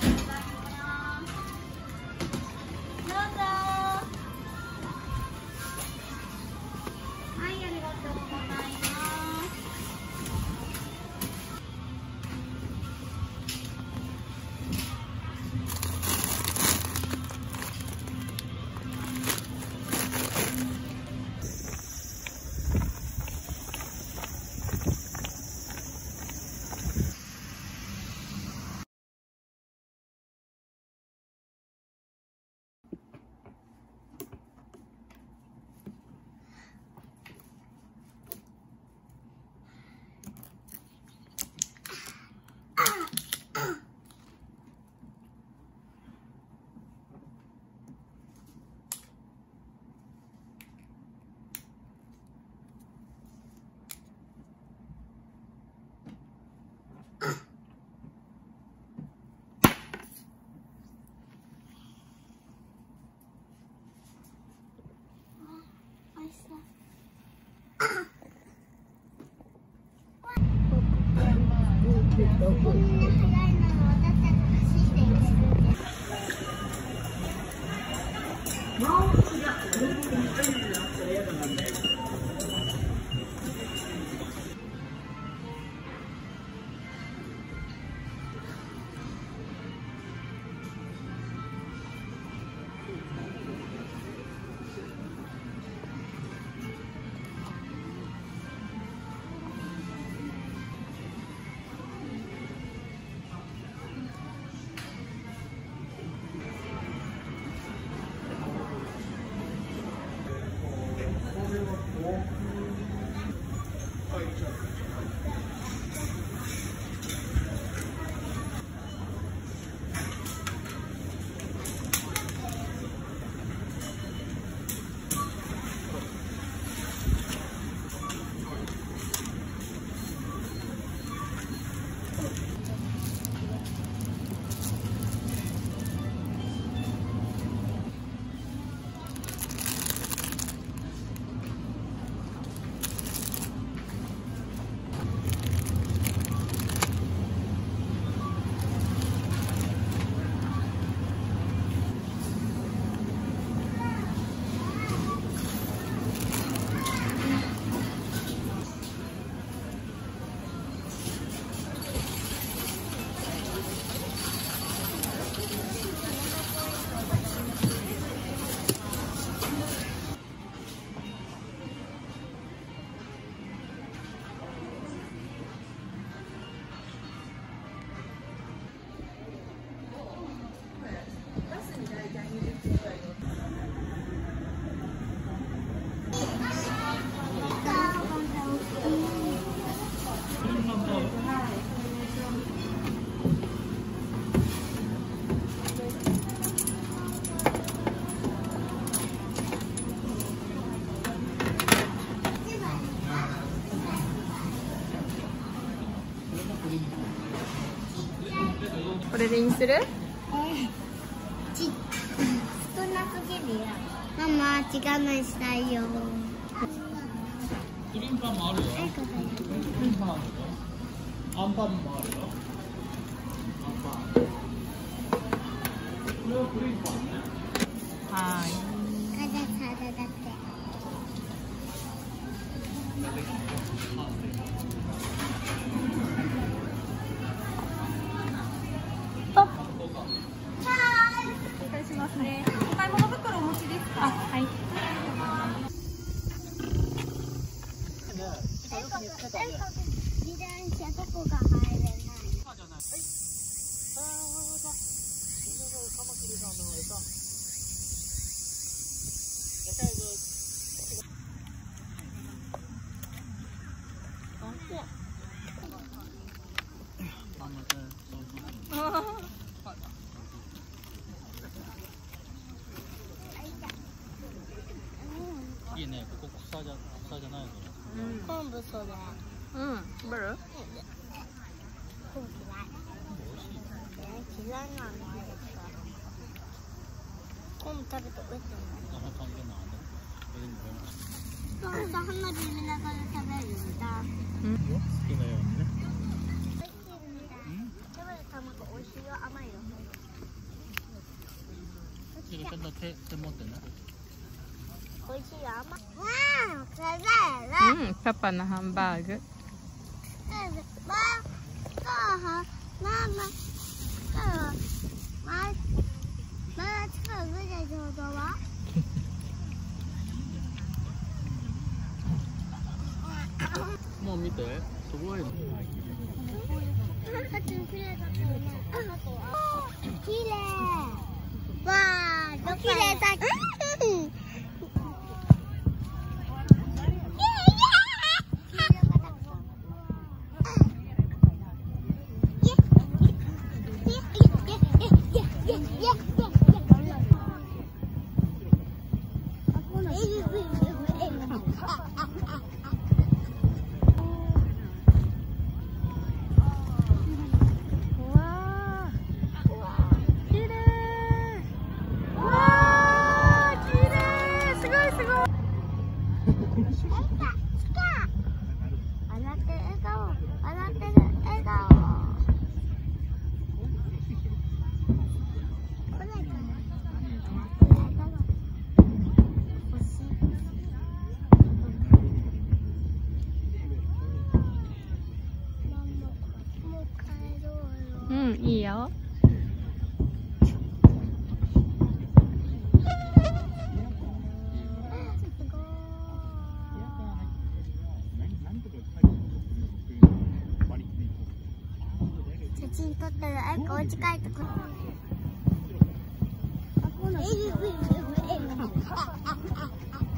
これでいいにする？ 少なすぎるよ。ママ、違うのにしたいよ。 クリームパンもあるよ。クリームパンあるよ。アンパンもあるよ。アンパン。これはクリームパンね。 はい。 だって。 お願いしますね。お買い物袋お持ちですか？はい。 自転車どこが入れない？ いいね、ここ草じゃないの。 昆布それ。 うん、食べる？ 昆布嫌い。嫌いなのあれか。昆布食べておいてもあんま関係ないね。 そうそう、花火見ながら食べるんだ。 好きなようにね。 美味しいんだ。食べる卵美味しいよ、甘いよ。 ちょっと手持ってね。 美味しいよ。甘い。 パパのハンバーグ。 もう見て、すごいの。 きれい。わあ、きれいだ。 いいよ。 写真撮ったら、お家帰ってこない。